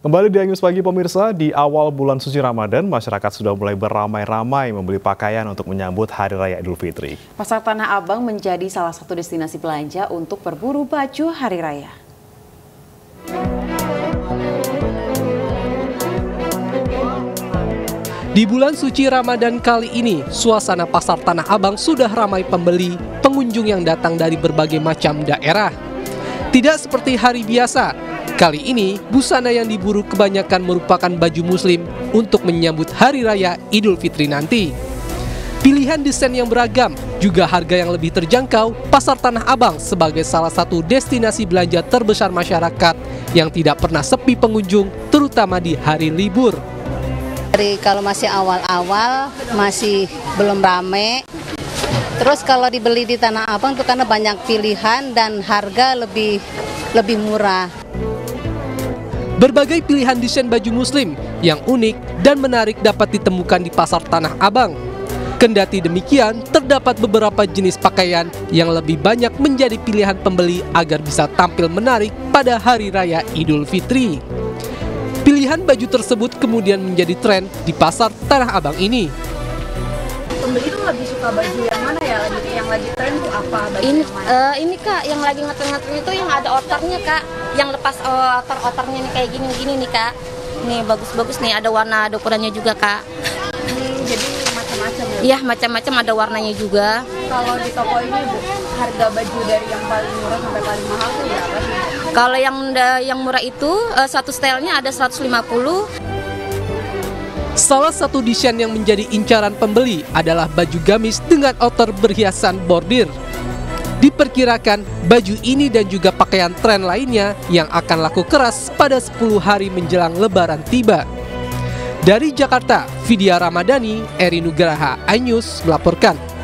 Kembali di Angus Pagi pemirsa, di awal bulan suci Ramadan, masyarakat sudah mulai beramai-ramai membeli pakaian untuk menyambut Hari Raya Idul Fitri. Pasar Tanah Abang menjadi salah satu destinasi belanja untuk berburu baju Hari Raya. Di bulan suci Ramadan kali ini, suasana Pasar Tanah Abang sudah ramai pembeli, pengunjung yang datang dari berbagai macam daerah. Tidak seperti hari biasa, kali ini busana yang diburu kebanyakan merupakan baju muslim untuk menyambut Hari Raya Idul Fitri nanti. Pilihan desain yang beragam, juga harga yang lebih terjangkau, Pasar Tanah Abang sebagai salah satu destinasi belanja terbesar masyarakat yang tidak pernah sepi pengunjung, terutama di hari libur. Kalau masih awal-awal, masih belum rame. Terus kalau dibeli di Tanah Abang itu karena banyak pilihan dan harga lebih murah. Berbagai pilihan desain baju muslim yang unik dan menarik dapat ditemukan di Pasar Tanah Abang. Kendati demikian, terdapat beberapa jenis pakaian yang lebih banyak menjadi pilihan pembeli agar bisa tampil menarik pada Hari Raya Idul Fitri. Pilihan baju tersebut kemudian menjadi tren di Pasar Tanah Abang ini. Pembeli tuh lebih suka baju yang mana ya? Yang lagi tren tuh apa? Ini Kak, yang lagi ngetren itu yang ada outernya Kak, yang lepas outer-outernya nih kayak gini nih Kak. Nih bagus-bagus nih, ada warna, ada ukurannya juga Kak. Jadi macam-macam ya? Iya, macam-macam, ada warnanya juga. Kalau di toko ini Bu, harga baju dari yang paling murah sampai paling mahal tuh berapa sih? Kalau yang murah itu satu stylenya ada 150. Salah satu desain yang menjadi incaran pembeli adalah baju gamis dengan outer berhiasan bordir. Diperkirakan baju ini dan juga pakaian tren lainnya yang akan laku keras pada 10 hari menjelang Lebaran tiba. Dari Jakarta, Vidya Ramadhani, Eri Nugraha, iNews melaporkan.